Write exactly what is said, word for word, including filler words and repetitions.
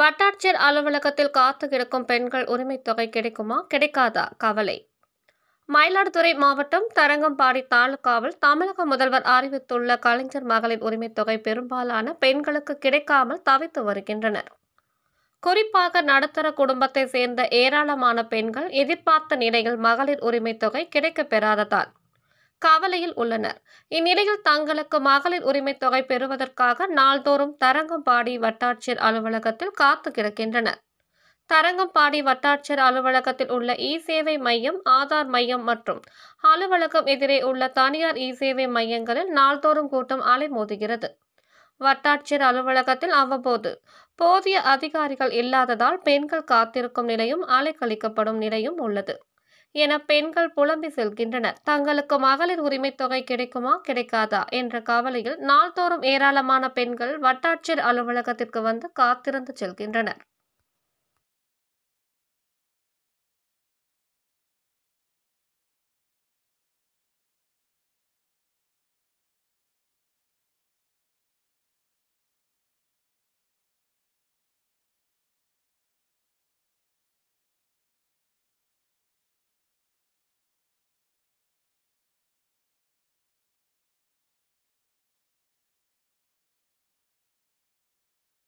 வட்டாட்சியர் அலுவலகத்தில் காத்து கிடக்கும் பெண்கள் உரிமை தொகை கிடைக்குமா கிடைக்காதா கவலை. மயிலாடுதுறை மாவட்டம் தரங்கம்பாடி தாலுகாவில் தமிழக முதல்வர் அறிவித்துள்ள கலைஞர் மகளிர் உரிமை தொகை பெரும்பாலான பெண்களுக்கு கிடைக்காமல் தவித்து வருகின்றனர். குறிப்பாக நடுத்தர குடும்பத்தை சேர்ந்த ஏராளமான பெண்கள் எதிர்பார்த்த நிலையில் மகளிர் உரிமை தொகை கிடைக்கப் பெறாததால் கவலையில் உள்ளனர். இந்நிலையில் தங்களுக்கு மகளிர் உரிமை தொகை பெறுவதற்காக நாள்தோறும் தரங்கம்பாடி வட்டாட்சியர் அலுவலகத்தில் காத்து கிடக்கின்றனர். தரங்கம்பாடி வட்டாட்சியர் அலுவலகத்தில் உள்ள இ சேவை மையம், ஆதார் மையம் மற்றும் அலுவலகம் எதிரே உள்ள தனியார் இ சேவை மையங்களில் நாள்தோறும் கூட்டம் அலைமோதுகிறது. வட்டாட்சியர் அலுவலகத்தில் அவ்வப்போது போதிய அதிகாரிகள் இல்லாததால் பெண்கள் காத்திருக்கும் நிலையும் அலைக்கழிக்கப்படும் நிலையும் உள்ளது என பெண்கள் புலம்பி செல்கின்றனர். தங்களுக்கு மகளிர் உரிமை தொகை கிடைக்குமா கிடைக்காதா என்ற கவலையில் நாள்தோறும் ஏராளமான பெண்கள் வட்டாட்சியர் அலுவலகத்திற்கு வந்து காத்திருந்து செல்கின்றனர்.